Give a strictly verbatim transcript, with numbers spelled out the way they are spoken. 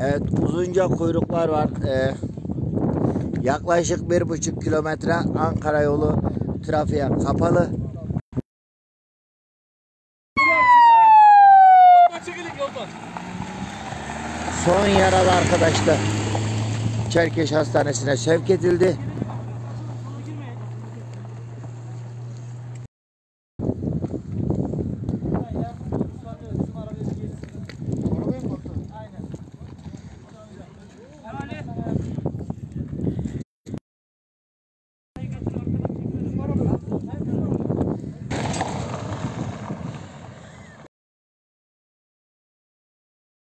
Evet, uzunca kuyruklar var. Ee, yaklaşık bir buçuk kilometre Ankara yolu trafiğe kapalı. Son yaralı arkadaşlar Çerkeş Hastanesi'ne sevk edildi.